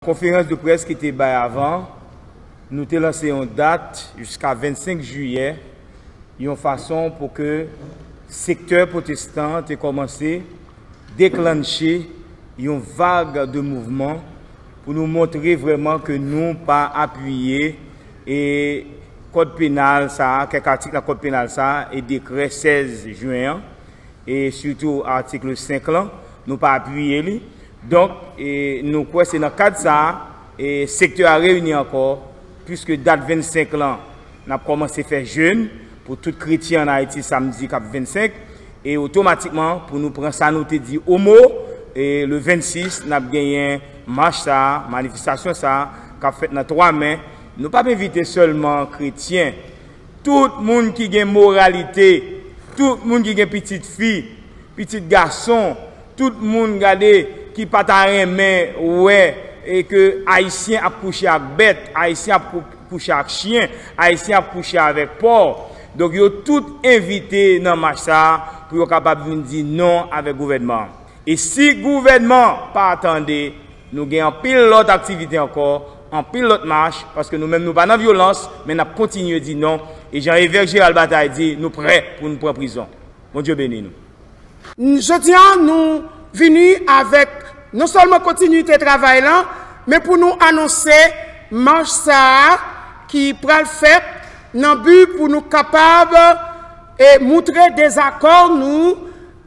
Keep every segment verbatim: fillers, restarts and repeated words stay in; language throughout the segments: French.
Conférence de presse qui était bail avant, nous avons lancé une date jusqu'à vingt-cinq juillet, une façon pour que le secteur protestant ait commencé à déclencher une vague de mouvement pour nous montrer vraiment que nous pas appuyé et code pénal ça, quelques articles du code pénal ça et décret seize juin et surtout article cinq là, nous pas appuyé. Donc et nous croyons c'est dans le cadre de ça et le secteur a réuni encore puisque date vingt-cinq là, on a commencé à faire jeûne pour tout chrétien en Haïti samedi cap vingt-cinq et automatiquement pour nous prendre ça nous te dit homo et le vingt-six on a gagné marche ça, manifestation ça qu'a fait dans trois mai. Nous pas inviter seulement chrétiens, tout le monde qui a une moralité, tout le monde qui a une petite fille, petit garçon, tout le monde qui pas ta main ouais et que haïtien a couché avec bête, haïtien a couché avec chien, haïtien a couché avec porc. Donc yo tout invité dans marche ça pour être capable de dire non avec le gouvernement. Et si le gouvernement pas attendé, nous avons pile l'autre activité encore, en pile l'autre marche, parce que nous-mêmes nous pas dans la violence, mais nous continuons à dire non. Et Jean-Yves Gérald Bataille dit nous prêts pour nous prendre prison. Mon Dieu bénisse nous. Je tiens nous venus avec non seulement continuité de travail là, mais pour nous annoncer marche ça qui prend le fait dans le but pour nous capables et montrer des accords nous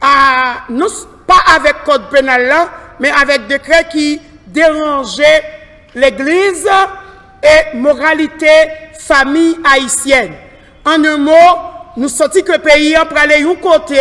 à nous pas avec code pénal là, mais avec décret qui dérangeait l'Église et moralité famille haïtienne. En un mot, nous sortis que le pays a aller un côté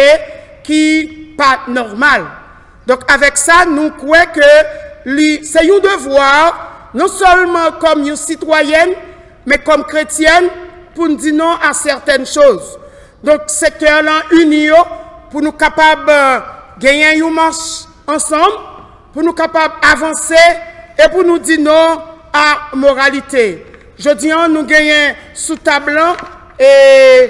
qui pas normal. Donc avec ça, nous croyons que c'est un devoir, non seulement comme une citoyenne, mais comme chrétienne, pour nous dire non à certaines choses. Donc secteur là uni pour nous capables de gagner une marche ensemble, pour nous capables d'avancer et pour nous dire non à moralité. Je dis, nous gagnons sous tableau et,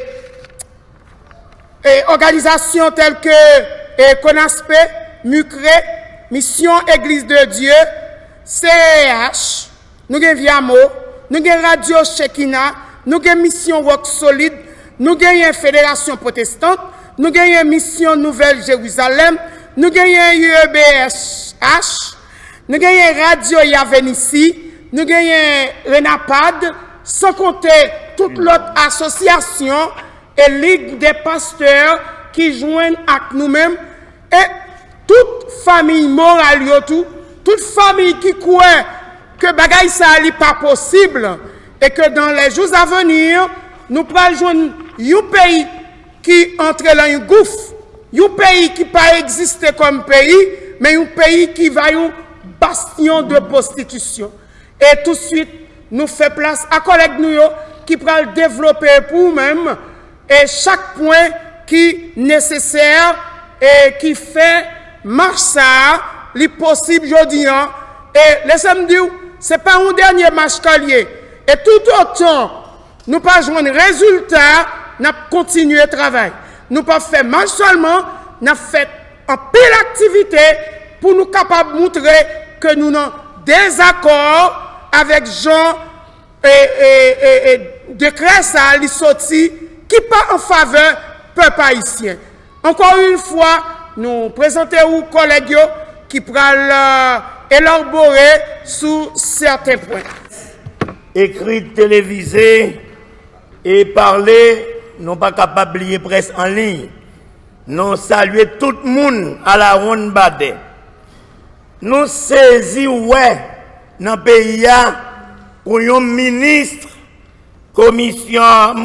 et organisations telles que et CONASPE, MUCRE, Mission Église de Dieu, C R H, nous gagnons Viamo, nous gagnons Radio Shekina, nous gagnons Mission Rock Solide, nous gagnons Fédération Protestante, nous gagnons Mission Nouvelle Jérusalem, nous gagnons U E B S H, nous gagnons Radio Yavenissi, nous gagnons Renapad, sans compter toute l'autre association et ligue des pasteurs qui joignent avec nous-mêmes et toute famille morale, tout, toute famille qui croit que bagaille ça n'est pas possible et que dans les jours à venir, nous pourrons joindre un pays qui entre dans un gouffre, un pays qui pas exister comme pays, mais un pays qui va un bastion de prostitution. Et tout de suite, nous faisons place à collègues nous qui pourront développer pour nous-mêmes et chaque point qui est nécessaire et qui fait marche ça, les possible aujourd'hui. Et laissez-moi dire, ce n'est pas un dernier marche collier. Et tout autant, nous pas jouer un résultat, nous continuer le travail. Nous pas faire marche seulement, nous fait en pile activité pour nous capables de montrer que nous avons des accords avec Jean et, et, et, et décret ça, les sorties qui pas en faveur du peuple haïtien. Encore une fois, nous présentons aux collègues qui pourront euh, élaborer sur certains points. Écrit, télévisé et parler, non pas capable de lire presse en ligne. Nous saluons tout le monde à la ronde badé. Nous saisissons, ouais, dans le pays, pour un ministre, commission,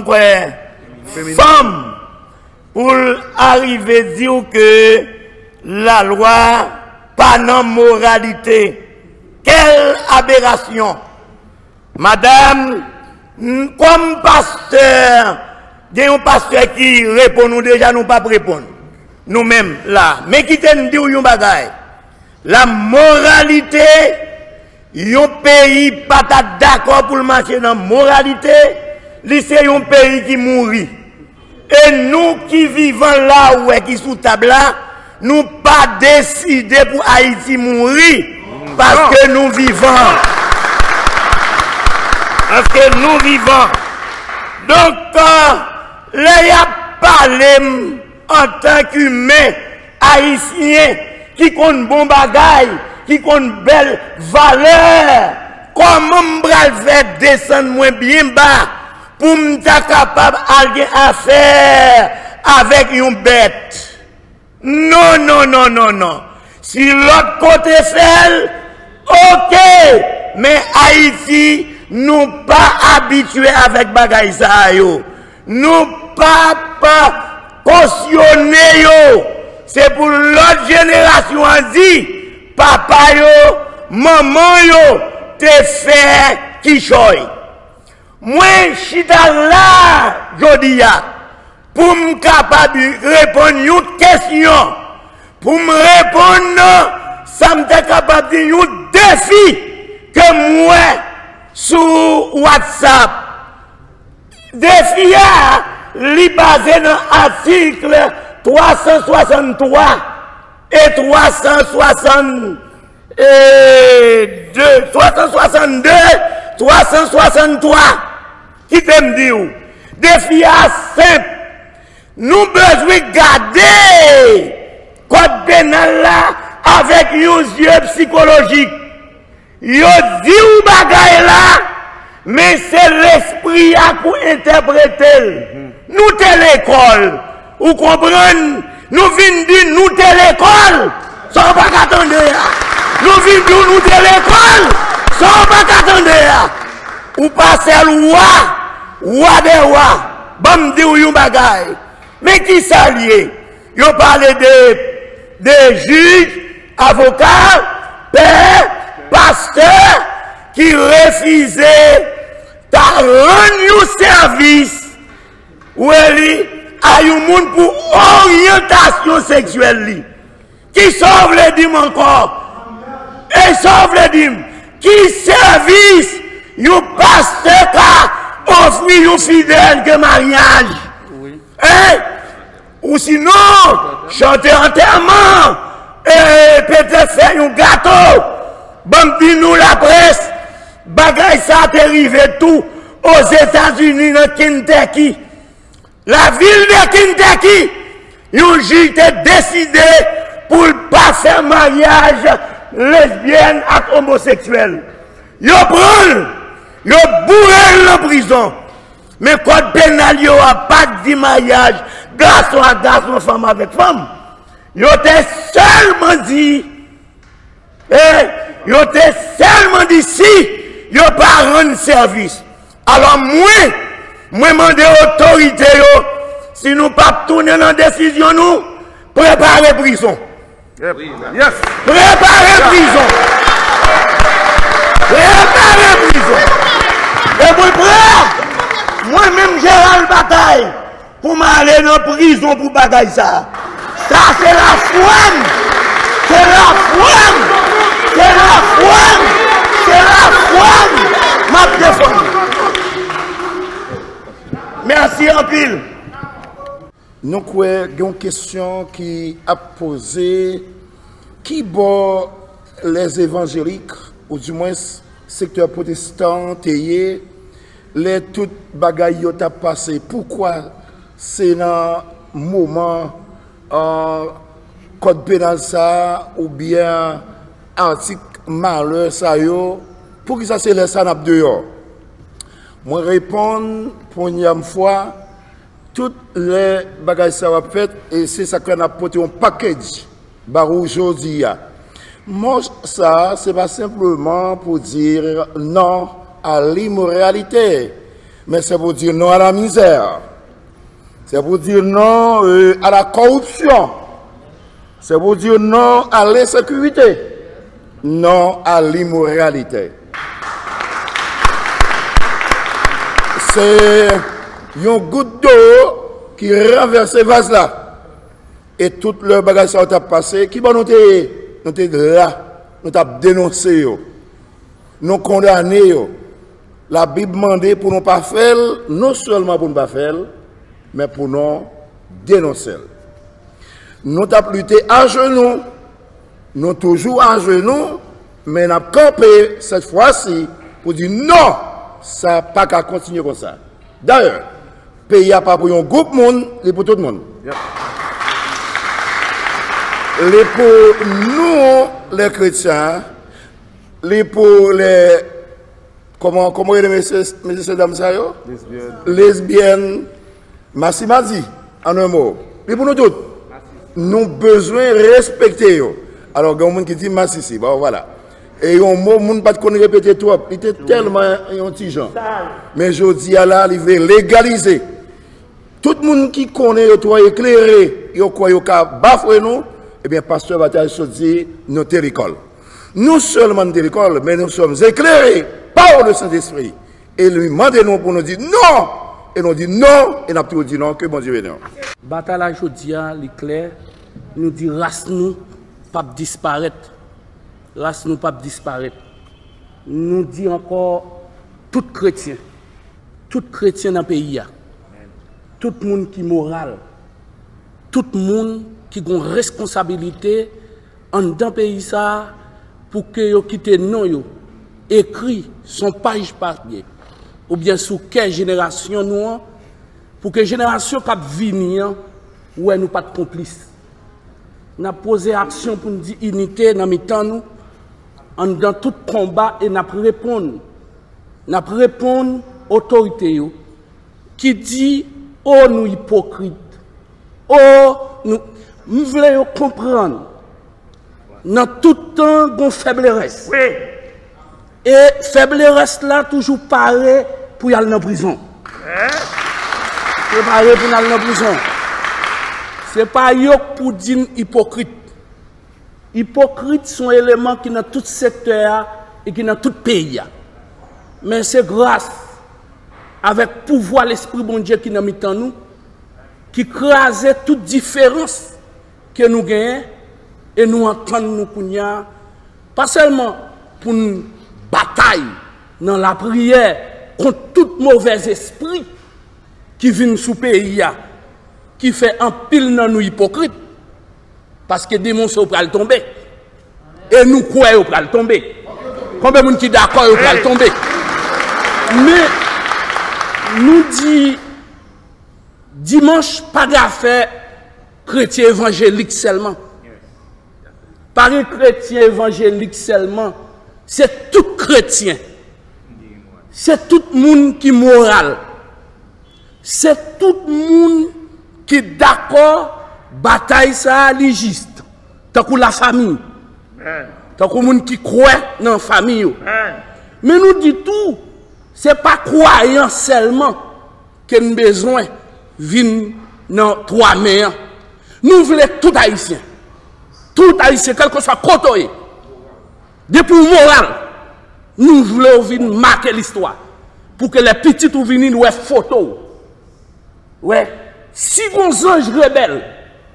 femme, pour arriver à dire que la loi, pas dans moralité. Quelle aberration! Madame, comme pasteur, il y a un pasteur qui répond, nous déjà, nous pas répondre. Nous-mêmes, là. Mais qui te dit un bagay? La moralité, un pays pas d'accord pour marcher dans la moralité, c'est un pays qui mourit. Et nous qui vivons là, ouais, qui sous table là, nous pas décidé pour Haïti mourir, parce que nous vivons Parce que nous vivons. Donc, euh, là, il y a parlé en tant qu'humain, haïtien, qui compte bon bagaille, qui compte belle valeur. Comment je vais descendre moins bien bas pour me capable d'aller à faire avec une bête? Non, non, non, non, non. Si l'autre côté fait, ok. Mais Haïti, nous pas habitués avec bagaille ça yo. Nous pas pas cautionner yo. C'est pour l'autre génération a dit, papa yo, maman yo, te fait qui choy. Moi, chita là, jodi ya, pour me capable répondre une question, pour me répondre, ça me capable de dire un défi que moi, sur WhatsApp, défi à, li basé dans l'article trois cent soixante-trois et trois cent soixante-deux, trois cent soixante-deux, trois cent soixante-trois, qui t'aime dire, défi à simple, nous besoin de garder code pénal là avec un yeux psychologique. Yo dit ou bagay là, mais c'est l'esprit à pour interpréter. Nous t'es l'école. Vous comprenez? Nous venons dire nous t'es l'école. Sans pas qu'attendre. Nous venons dire nous t'es l'école. Sans pas qu'attendre. Ou passer le roi, roi des rois. Bam dit ou yon bagay. Mais qui s'allie? Yo parle de, de juges, avocats, pères, pasteur qui refusait de rendre un service ou à un monde pour orientation sexuelle qui sauve les dîmes encore et sauve les dîmes qui service un pasteur qui offre un fidèle que mariage hein? Ou sinon chanter enterrement et peut-être faire un gâteau. Bambi nous la presse, bagay ça arrivé tout aux États-Unis, dans Kentucky. La ville de Kentucky, un juge a décidé pour ne pas faire mariage lesbienne et homosexuel. Yo prend, yo bourré en prison. Mais code pénal, yo a pas de mariage, garçon à garçon, femme avec femme. Yo t'es seulement dit, eh, yo t'es seulement d'ici, yo pas rendre service. Alors moi, moi demande autorité yo, si nous pas tourner dans décision nous, préparer prison. Yes. Préparer prison. Préparer prison. Et pour prêt, moi-même Gérald Bataille, pour m'aller dans prison pour bagaille ça. Ça c'est la fouane. C'est la fouane. C'est la fouane. C'est la fouane. Ma défense. Merci en pile. Nous avons une question qui a posé qui bon les évangéliques, ou du moins secteur protestant, théier, les toutes bagailles ont passé. Pourquoi c'est dans le moment euh, code pénal ça ou bien article malheur ça yo, pour que ça c'est les sanap dehors? Moi réponds pour une première fois, toutes les bagages ça va fait et c'est ça qu'on a porté un package barou aujourd'hui. Moi ça c'est pas simplement pour dire non à l'immoralité, mais c'est pour dire non à la misère. C'est pour dire non euh, à la corruption. C'est pour dire non à l'insécurité. Non à l'immoralité. C'est une goutte d'eau qui renverse le vase là. Et tout le bagage ça a passé. Qui va nous être là? Nous avons dénoncé. Nous condamné. La Bible demande pour ne pas faire, non seulement pour ne pas faire, mais pour nous dénoncer. Nous avons lutté à genoux. Nous toujours à genoux. Mais nous avons campé cette fois-ci pour dire non ça n'a pas qu'à continuer comme ça. D'ailleurs, le pays n'a pas pour un groupe monde, c'est pour tout le monde. Yep. Les pour nous, les chrétiens, les pour les. Comment, comment est-ce que messieurs, dames, ça lesbiennes. lesbiennes, Massimadi, en un mot. Et pour nous tous, nous avons besoin de respecter. Alors, il y a un monde qui dit Massissi, bon voilà. Et il y a un mot, il ne peut pas répéter trop. Il était tellement intelligent. Mais je dis à là, il veut légaliser. Tout le monde qui connaît, il doit éclairer, il doit bafouer nous, eh bien, pasteur va se dire, nous sommes l'école. Nous seulement de l'école, mais nous sommes éclairés par le Saint-Esprit. Et lui demandez-nous pour nous dire non. Et nous dit non, et nous avons dit non, que bon Dieu est non. Bataille aujourd'hui, l'éclair, nous dit race nous, pas disparaître. Race nous, pas disparaître. Nous dit encore, tout chrétien, tout chrétien dans le pays, tout le monde qui est moral, tout le monde qui a une responsabilité en dans le pays ça, pour que vous quittez non yo, écrit son page papier, ou bien sous quelle génération nous, pour que génération qui venir, où nous pas de complices. Nous avons posé action pour nous dire unité dans le nous, en dans tout combat, et nous avons répondu. Nous avons répondu autorité qui dit, oh nous hypocrites, oh nous, nous voulons comprendre. Dans tout temps, nous avons faiblesse. Oui. Et faiblesse là, toujours pareil pour y aller dans la prison. C'est pareil pour y aller dans la prison. Ce n'est pas pour dire hypocrite. Hypocrite sont des éléments qui sont dans tout secteur et qui sont dans tout pays. Mais c'est grâce avec le pouvoir, l'Esprit bon Dieu qui est dans nous, qui crase toute différence que nous gagnons et nous entendons nous pas seulement pour une bataille dans la prière contre tout mauvais esprit qui vient sous le pays, qui fait un pile dans nous hypocrites, parce que des démons sont prêts à tomber. Et nous croyons qu'ils vont tomber. Combien de gens qui sont d'accord qu'ils vont tomber? Mais nous dit dimanche, pas d'affaire chrétien évangélique seulement. Pas un chrétien évangélique seulement. C'est tout chrétien. C'est tout le monde qui est moral. C'est tout le monde qui est d'accord. Bataille ça juste. Tant que la famille. Tant que le monde qui croit dans la famille. Mais nous dit tout. Ce n'est pas croyant seulement que nous avons besoin de venir dans trois mères. Nous voulons tout haïtien. Tout haïtien, quel que soit côté. Depuis le moral, nous voulons venir marquer l'histoire. Pour que les petits ou venir nous photo. Ouais. Si vos anges rebelles,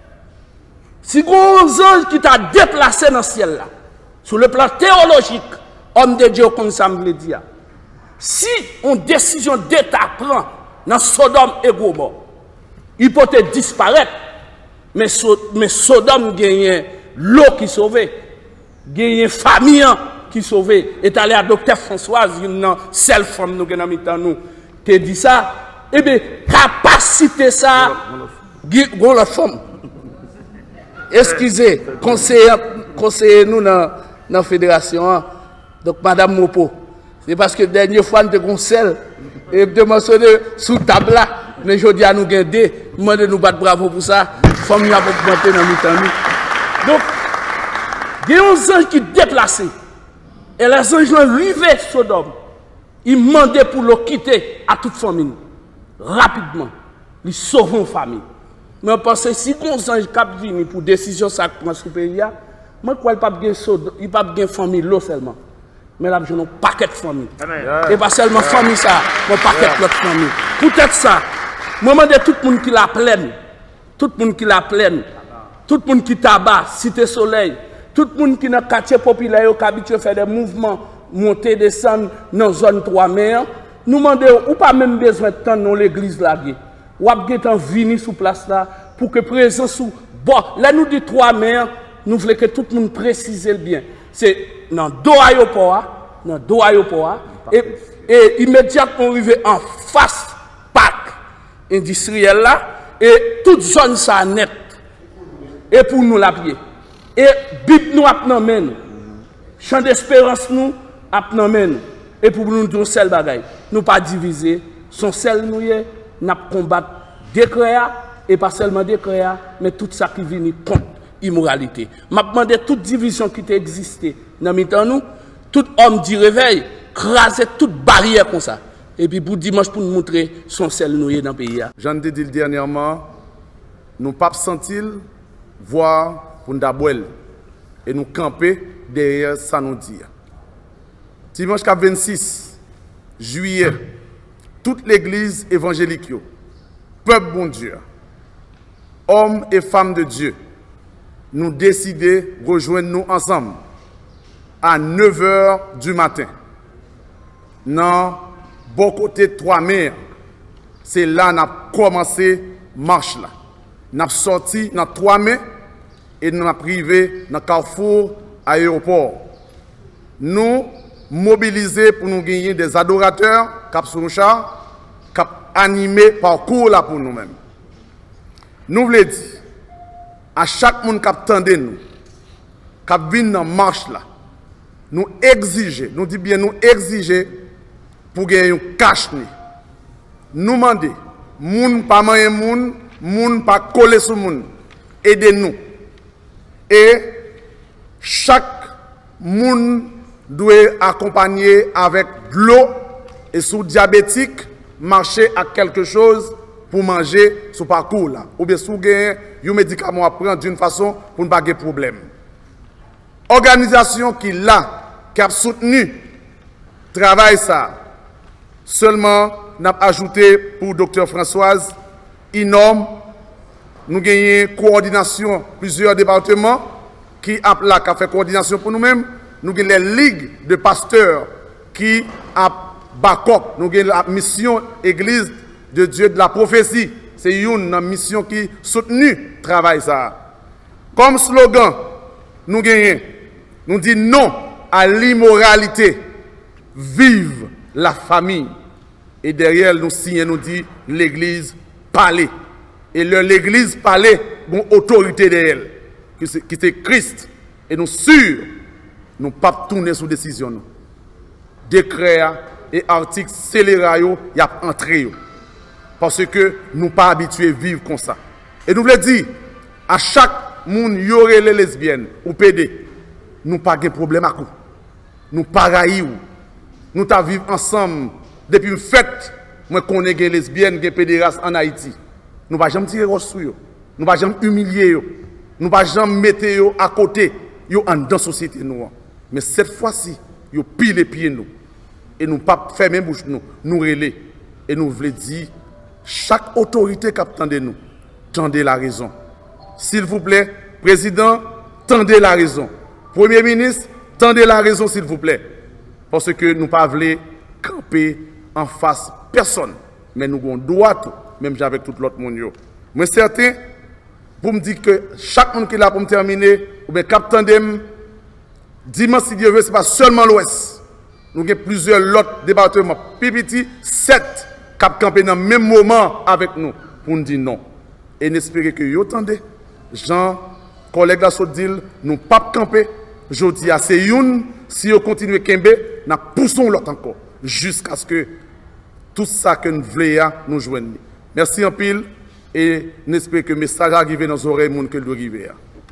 si vos anges qui t'a déplacé dans le ciel là, sur le plan théologique, homme de Dieu comme ça me le dit. Si une décision d'État prend dans Sodome et Gomorrhe, il peut disparaître, mais, so, mais Sodome gagne l'eau qui sauve, gagne famille qui sauve. Et allé à docteur Françoise, une seule femme nous avons nous, te dit ça, eh bien, capacité ça, go la femme. Excusez, conseiller, conseiller nous dans la fédération, donc Madame Mopo. C'est parce que la dernière fois, nous avons conseil et de mentionner sous table là, mais je dis à nous garder, nous nous battre bravo pour ça, femme nous a augmenté dans le temps. Donc, il y a des anges qui déplacent. Et les anges ont arrivé Sodome. Ils demandaient pour le quitter à toute famille. Rapidement. Ils sauvent une famille. Mais je pense que si les anges viennent pour décision ça prend ce pays, je crois qu'il n'y a pas de famille là seulement. Mais là, je n'ai pas de famille. Et pas seulement famille ça, mais pas de l'autre famille. Peut-être ça. Je demande à tout le monde qui la plaine. Tout le monde qui la plaine. Tout le monde qui tabac, Cité Soleil. Tout le monde qui dans le quartier populaire qui habitué à faire des mouvements, monter, descendre dans la zone trois mers. Nous demandons, ou pas même besoin de temps dans l'église là. Ou bien venir sur place là pour que présence sous. Bon, là nous dit trois mers, nous voulons que tout le monde précise le bien. C'est dans deux aéroports, dans deux aéroports, et Et immédiatement arrivé en face parc industriel là, et toute zone ça net. Et pour nous la pied. Et Bible nous apprend nous. Champ d'espérance nous apprend nous. Et pour nous dire seul bagaille, nous pas diviser, son seul nous y n'a combattre décret et pas seulement décret mais tout ça qui vient contre immoralité. M'a demandé toute division qui existait dans mitan nous, tout homme du réveil, craser toute barrière comme ça. Et puis pour dimanche pour nous montrer son seul nous y dans le pays. J'en ai dit dernièrement, nous pas sentir voir pour nous et nous camper derrière ça nous dit. Dimanche vingt-six juillet, toute l'église évangélique, peuple bon Dieu, hommes et femmes de Dieu, nous décidons de rejoindre nous ensemble à neuf heures du matin. Dans bon côté de Trois-Mers, c'est là qu'on a commencé marche là. Nous avons sorti dans Trois-Mers et nous avons privé dans Carrefour aéroport. Nous mobilisés pour nous gagner des adorateurs, cap sur char, cap animé parcours là pour nous-mêmes. Nous voulons dire à chaque monde qui attendait nous, qui vient dans marche là, nous exiger, nous dit bien nous exiger pour gagner un cash ni. Nous demander, moun pas manger moun, moun pas coller sur moun, aidez-nous. Et chaque moun doit accompagner avec de l'eau et sous diabétique, marcher à quelque chose pour manger ce parcours là. Ou bien sous gagner un médicament à prendre d'une façon pour ne pas avoir de problème. Organisation qui là, qui a soutenu travail ça, seulement n'a ajouté pour docteur Françoise, énorme, nous gagnons coordination plusieurs départements qui a là, qui a fait coordination pour nous-mêmes. Nous avons les ligues de pasteurs qui a Bakok. Nous avons la mission Église de Dieu de la prophétie. C'est une mission qui soutenu le travail. Ça. Comme slogan, nous gagnons, nous disons non à l'immoralité. Vive la famille. Et derrière, nous signons, nous dit l'Église parler. Et l'Église parler, bon autorité derrière elle, qui c'est Christ. Et nous sûrs. Nous ne pouvons pas tourner sous décision. Nous. Décret et articles scélérés, il y a entré. Parce que nous ne sommes pas habitués à vivre comme ça. Et nous voulons dire, à chaque monde, il y aurait les lesbiennes ou P D. Nous n'avons pas de problème à coup. Nous ne sommes pas Nous avons vécu ensemble depuis une fête. Moi, je connais les lesbiennes, les pédérastes en Haïti. Nous ne pouvons jamais tirer au sur eux. Nous ne pouvons jamais humilier eux. Nous ne pouvons jamais mettre eux à côté. Yo en dans la société nous. Mais cette fois-ci, yo pile les pieds nous. Et nous pas fermer bouche nous, nous relais. Et nous voulons dire, chaque autorité qui attend de nous, tendez la raison. S'il vous plaît, président, tendez la raison. Premier ministre, tendez la raison s'il vous plaît. Parce que nous ne pas voulons camper en face personne. Mais nous avons droit tout, même avec tout l'autre monde. Mais certain, pour me dire que chaque monde qui est là pour me terminer, ou bien capitaine dem, dimanche si Dieu veut, ce n'est pas seulement l'Ouest. Nous avons plusieurs autres départements. Pipiti, sept cap camper dans le même moment avec nous pour nous dire non. Et n'espérez que vous entendez. Jean, collègue de Sodil, nous ne pas camper. Je dis à ces une, si vous continuez à camper, nous poussons l'autre encore. Jusqu'à ce que tout ça que nous voulons nous joigne. Merci en pile. Et n'espère que le message arrive dans les oreilles de que doit arriver.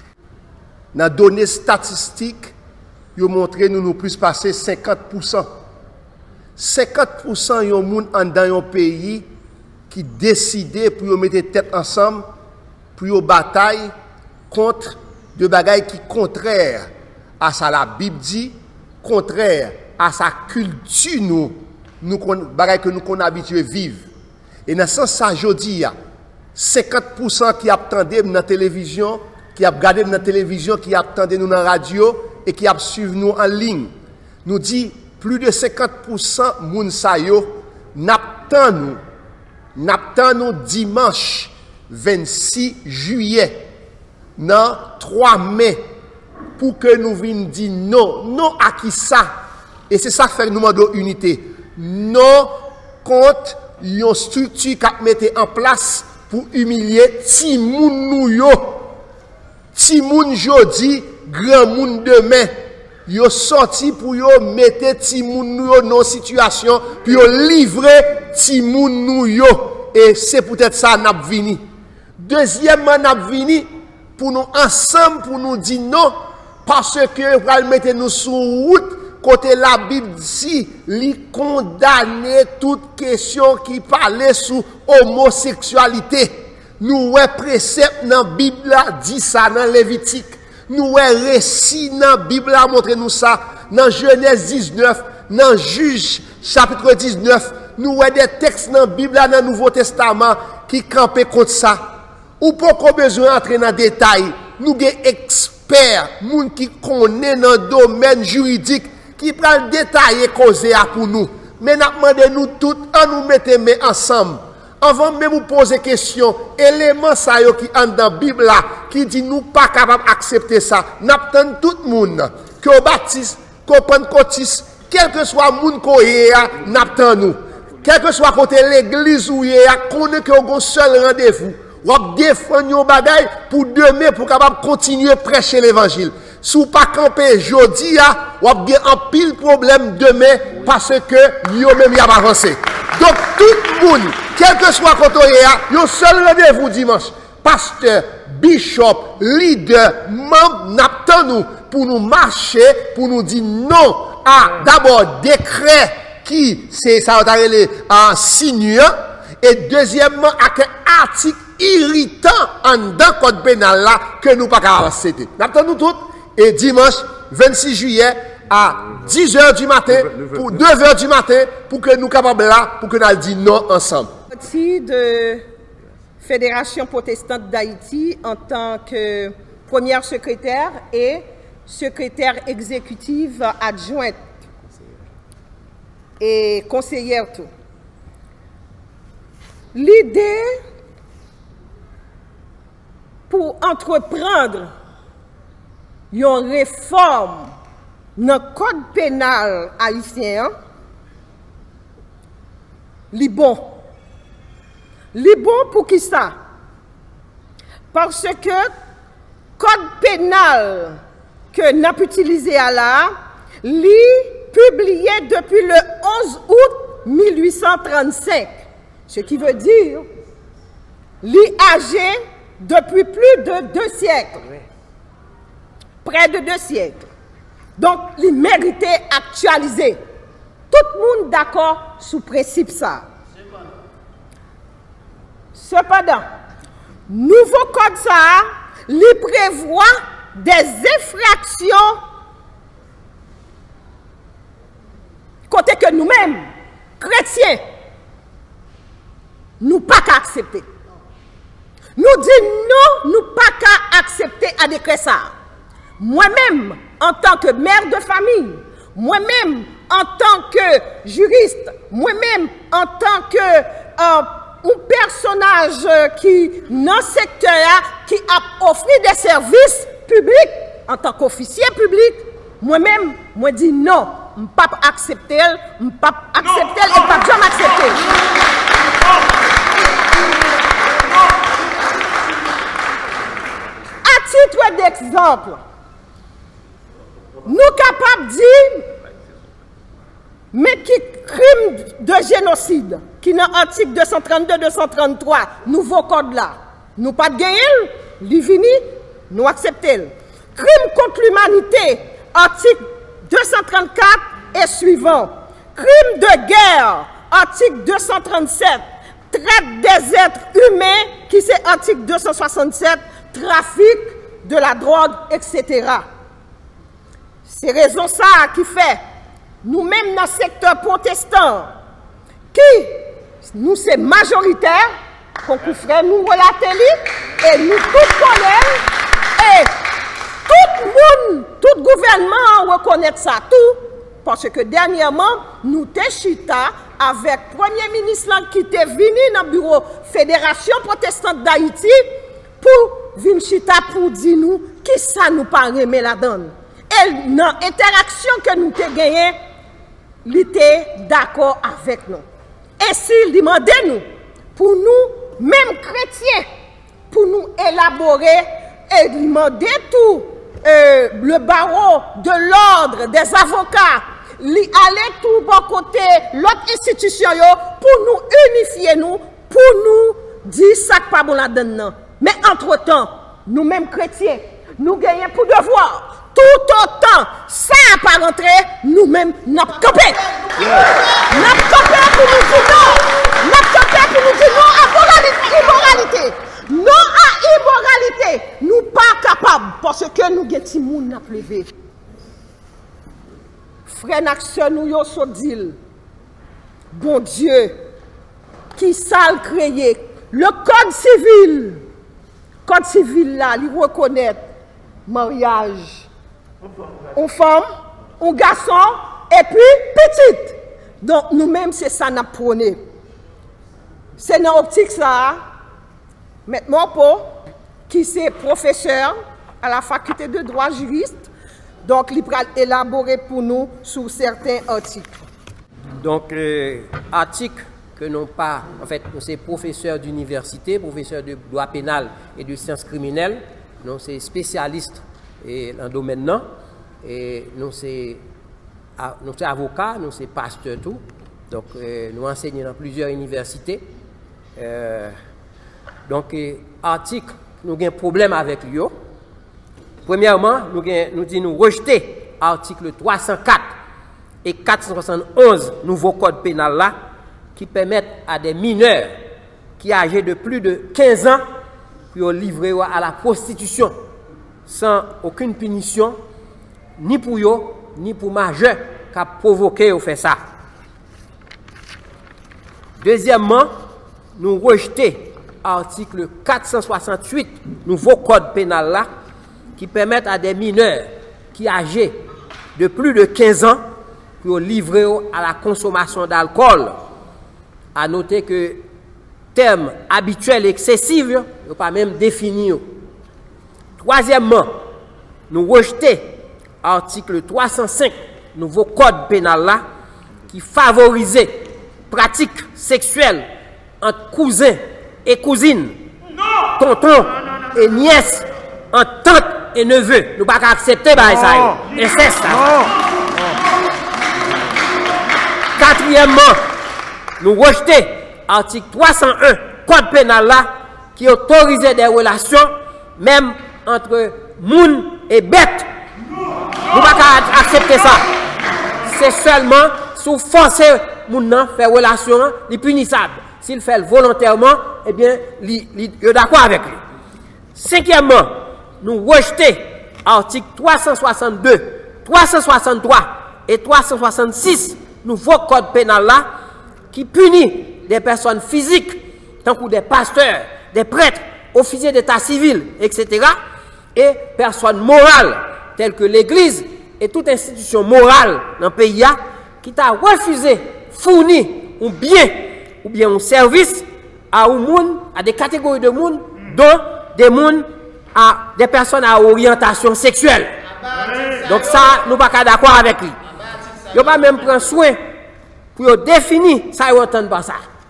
Dans les données statistiques, ils montrent que nous nous plus passer cinquante pour cent. cinquante pour cent de gens dans un pays qui décident pour mettre tête ensemble, pour bataille contre des bagailles qui sont contraires à ce que la Bible dit, contraires à sa culture, nous, nous, bagailles que nous sommes habitués à vivre. Et dans ce sens, je dis, cinquante pour cent qui attendent dans la télévision, qui regardent dans la télévision, qui attendent nous dans la radio et qui suivent nous en ligne. Nous dit plus de cinquante pour cent moun sa yo n'attend nous, n'attend nous dimanche vingt-six juillet, dans trois mai, pour que nous venions dire non, non à qui ça. Et c'est ça que fait nous demandons unité. non contre une structure qui mette en place pour humilier ti moun nou yo. Ti moun jodi, grand moun demain. Yo sorti pour yo mettre ti moun nou yo dans situation puis yo livrer ti moun nou yo et c'est peut-être ça n'a vini. Deuxièmement n'a vini pour nous ensemble pour nous dire non parce que va mettre nous sur route côté la Bible dit li condamner toute question qui parlait sur homosexualité. Nous ouais précepte dans Bible là dit ça dans Lévitique. Nous ouais récit dans Bible là montre nous ça dans Genèse dix-neuf, dans Juge chapitre dix-neuf, nous ouais des textes dans Bible là dans Nouveau Testament qui campent contre ça. Ou pas qu'on besoin entrer dans détail. Nous des experts, moun qui connaît dans le domaine juridique qui prend le détail et causer pour nous. Mais nous demandons nous tous à nous mettre ensemble. Avant même vous poser question, élément ça yo qui entre dans la Bible là, qui dit nous pas capable d'accepter ça. N'attend tout le monde, que au baptiste, qu'au pentecôtiste, quel que soit le monde qu'on est, n'attend nous. Quel que soit côté l'église où il est, qu'on est un seul rendez-vous. Ou défendre nos bagailles pour demain, pour capable continuer à prêcher l'évangile. Si vous pas camper jeudi, ou bien un pile problème demain, parce que yo même y a avancé. Donc tout le monde, quel que soit côté où il y a, un seul rendez-vous dimanche. Pasteur, bishop, leader, membre, n'attend nous pour nous marcher, pour nous dire non à d'abord décret qui c'est ça en signe, et deuxièmement à un article irritant en dans code pénal là que nous pas capable accepter. N'attend nous toutes et dimanche vingt-six juillet à dix heures du matin pour deux heures du matin pour que nous capables là pour que nous disons non ensemble. Parti de Fédération protestante d'Haïti en tant que première secrétaire et secrétaire exécutive adjointe et conseillère tout. L'idée pour entreprendre une réforme dans le code pénal haïtien, li bon. Li bon pour qui ça? Parce que le code pénal que nous avons utilisé à là, li publié depuis le onze août mille huit cent trente-cinq. Ce qui veut dire, li âgé depuis plus de deux siècles. Près de deux siècles. Donc, il méritait actualiser. Tout le monde d'accord sous principe ça. Cependant, nouveau code ça, il prévoit des infractions côté que nous-mêmes, chrétiens, nous pas qu'à accepter. Nous disons non, nous pas qu'à accepter à décret ça. Moi-même, en tant que mère de famille, moi-même, en tant que juriste, moi-même, en tant que euh, un personnage qui, dans le secteur, qui a offert des services publics, en tant qu'officier public, moi-même, moi dis non, je ne peux pas accepter, je ne peux pas accepter et je ne peux pas jamais accepter. À titre d'exemple, nous sommes capables de dire, mais qui crime de génocide, qui est dans l'article deux cent trente-deux deux cent trente-trois, nouveau code là, nous pas de gagner, l'ivini, nous acceptons. Crime contre l'humanité, article deux cent trente-quatre et suivant. Crime de guerre, article deux cent trente-sept, traite des êtres humains, qui c'est article deux cent soixante-sept, trafic de la drogue, et cetera. C'est raison ça qui fait, nous-mêmes dans le secteur protestant, qui, nous c'est majoritaire, qu'on frère nous relatez et nous tous connaissons, et tout le monde, tout gouvernement reconnaît ça, tout, parce que dernièrement, nous t'es chita avec le Premier ministre qui était venu dans le bureau Fédération protestante d'Haïti pour venir chita pour dire nous qui ça nous paraît la donne. Et dans l'interaction que nous avons gagnée, il était d'accord avec nous. Et s'il demandait nous, pour nous, même chrétiens, pour nous élaborer et demander tout, euh, le barreau de l'ordre des avocats, aller tout bon côté, l'autre institution, yo, pour nous unifier, nous, pour nous dire ça que pas bon là-dedans. Mais entre-temps, nous-mêmes chrétiens, nous gagnons pour devoir. Tout autant, ça n'a pas rentré, nous-mêmes, nous avons campé. Nous avons campé pour nous dire non. Nous avons campé pour nous dire non à immoralité. Non à immoralité. Nous pas capables, parce que nous avons des moun n'a levé. Frère Naction, nous avons so dit, bon Dieu, qui s'al créé, le code civil, code civil là, il reconnaît mariage. Une femme, un garçon, et puis petite. Donc nous-mêmes, c'est ça nous prôné. C'est dans l'optique ça. Maintenant, pour qui c'est professeur à la faculté de droit juriste, donc il va élaborer pour nous sur certains articles. Donc, euh, article que non pas, en fait, nous c'est professeur d'université, professeur de droit pénal et de sciences criminelles, nous c'est spécialiste et dans le domaine non, et nous c'est nous c'est avocat, nous c'est pasteur tout, donc euh, nous enseignons dans plusieurs universités. Euh, donc euh, article, nous avons un problème avec lui. Premièrement, nous nous dit nous rejeter article trois cent quatre et quatre cent soixante-onze nouveau code pénal là qui permettent à des mineurs qui âgés de plus de quinze ans pour livrer à la prostitution sans aucune punition, ni pour eux, ni pour majeurs qui a provoqué ou fait ça. Deuxièmement, nous rejeter article quatre cent soixante-huit, nouveau code pénal là, qui permettent à des mineurs qui âgés de plus de quinze ans pour livrer à la consommation d'alcool. À noter que terme habituel et excessif, ne pas même défini. Troisièmement, nous rejeter article trois cent cinq, nouveau code pénal là, qui favorisait pratique sexuelle entre cousins et cousines, tonton et nièce, entre tante et neveu. Nous ne pouvons pas accepter ça. Inceste. Quatrièmement, nous rejeter article trois cent un, code pénal là, qui autorisait des relations même entre moun et bête. Nous ne pouvons pas accepter ça. C'est seulement sous forcer moun nan faire relation, il est punissable. S'il fait volontairement, eh bien, il est d'accord avec lui. Cinquièmement, nous rejeter article trois cent soixante-deux, trois cent soixante-trois et trois cent soixante-six, nouveau code pénal là, qui punit des personnes physiques, tant que des pasteurs, des prêtres, officiers d'état civil, et cetera, et personnes morales, telles que l'Église et toute institution morale dans le pays, qui t'a refusé fournir un bien ou bien un service à, un monde, à des catégories de monde, dont des monde à des personnes à orientation sexuelle. Donc ça, nous ne sommes pas d'accord avec lui. Il ne pas même prendre soin pour définir ça, il entend pas ça.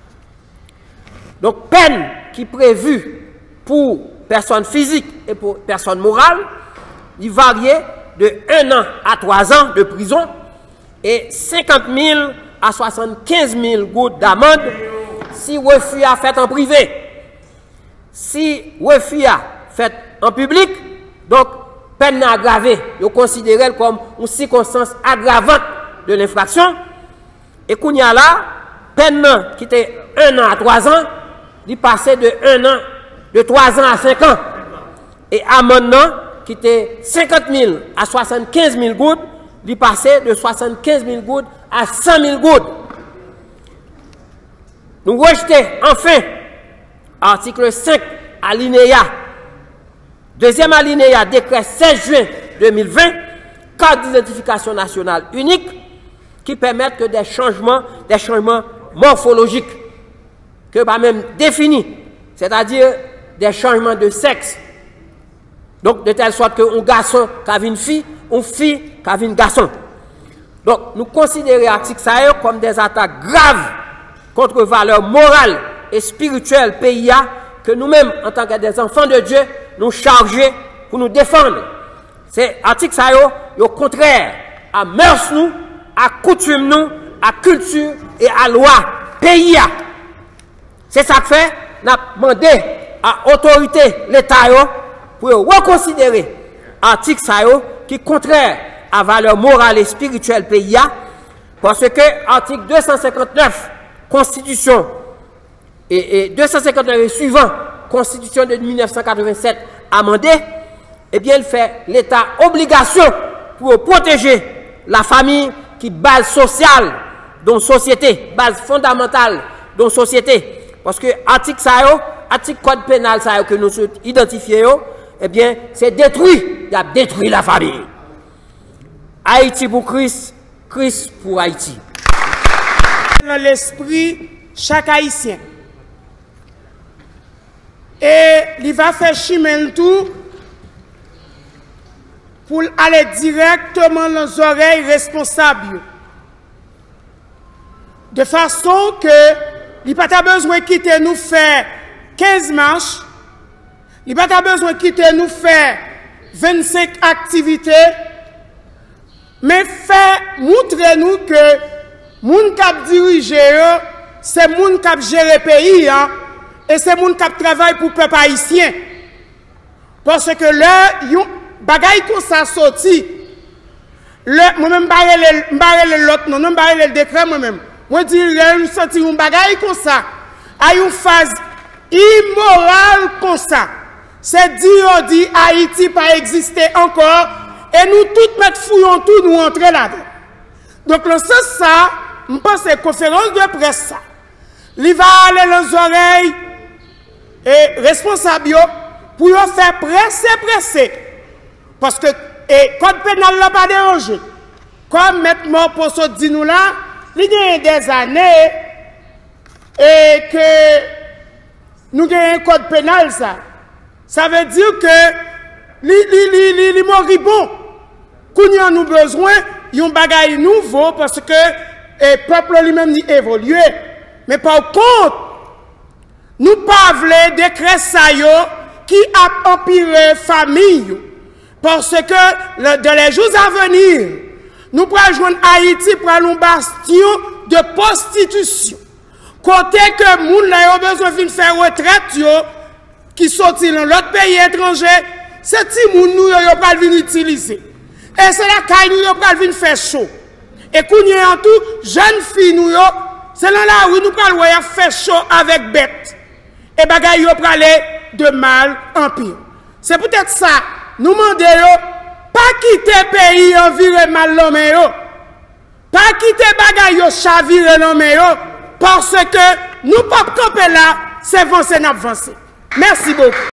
Donc peine qui est prévue pour personnes physiques et pour personnes morales, il varie de un an à trois ans de prison et cinquante mille à soixante-quinze mille gouttes d'amende si refus a fait en privé. Si refus a fait en public, donc peine aggravée, vous considérez comme une circonstance aggravante de l'infraction. Et qu'on y a là, peine qui était un an à trois ans, il passait de un an, de trois ans à cinq ans. Et amende qui était cinquante mille à soixante-quinze mille gouttes, il passait de soixante-quinze mille gouttes à cent mille gouttes. Nous rejetons enfin article cinq, alinéa. Deuxième alinéa, décret seize juin deux mille vingt, carte d'identification nationale unique, qui permettent que des changements, des changements morphologiques, que pas même définis, c'est-à-dire des changements de sexe. Donc, de telle sorte qu'un garçon qui a une fille, une fille qui a un garçon. Donc, nous considérons l'article ça comme des attaques graves contre les valeurs morales et spirituelles pays que nous-mêmes, en tant que des enfants de Dieu, nous chargeons pour nous défendre. C'est l'article ça est au contraire à mœurs nous, à coutume nous, à culture et à loi pays. C'est ça que fait, nous avons demandé à l'autorité, l'État, pour reconsidérer l'article ça qui est contraire à valeur morale et spirituelle pays, parce que l'article deux cent cinquante-neuf, Constitution, et, et deux cent cinquante-neuf et suivant, Constitution de mille neuf cent quatre-vingt-sept, amendée, eh bien, il fait l'État obligation pour protéger la famille qui base sociale dans la société, base fondamentale dans la société. Parce que l'article article code pénal ça que nous identifions, eh bien, c'est détruit. Il a détruit la famille. Haïti pour Christ, Christ pour Haïti. Dans l'esprit, chaque Haïtien. Et il va faire chimer tout pour aller directement dans les oreilles responsables. De façon que il n'y a pas besoin de quitter nous faire quinze marches, il n'y a pas besoin de quitter nous faire vingt-cinq activités, mais faire montrer nous que moun k'ap dirige, c'est moun k'ap gérer pays, hein, et c'est moun k'ap travaille pour le peuple haïtien. Parce que là, yon bagay comme ça sorti, moi-même barré l'autre, non, non barré le décret moi-même. Moi dis, je sorti un bagay comme ça, à une phase immorale comme ça. C'est dire, on dit, Haïti pas exister encore, et nous tous mettre fouillons tout, nous entrer là-dedans. Donc, le sens ça, je pense que conférence de presse ça. Il va aller dans les oreilles et responsables pour faire presser, presser. Parce que le code pénal n'a pas dérangé. Comme M. Morposo dit nous là, il y a des années et que nous avons un code pénal ça. Ça veut dire que les moribonds, qu'on y a nous besoin, il y a un bagage nouveau parce que le peuple lui-même dit évoluer. Mais par contre, nous pas voulons décret ça qui a empiré la famille. Parce que dans les jours à venir, nous pourrons joindre Haïti pour un bastion de prostitution. Côté que les gens ont besoin de faire retraite, qui sortent dans l'autre pays étranger, c'est si les gens ont venir utiliser. Et c'est là que nous avons venir faire chaud. Et quand nous avons tout, jeunes filles, c'est là où nous allons faire chaud avec bête. Et bagay yo aller de mal en pire. C'est peut-être ça. Nous demandons pas quitter le pays en viré mal l'homme. Pas quitter bagay yo chavire l'homme. Parce que nous ne pouvons pas camper là, c'est avancer, n'avancer. Merci beaucoup.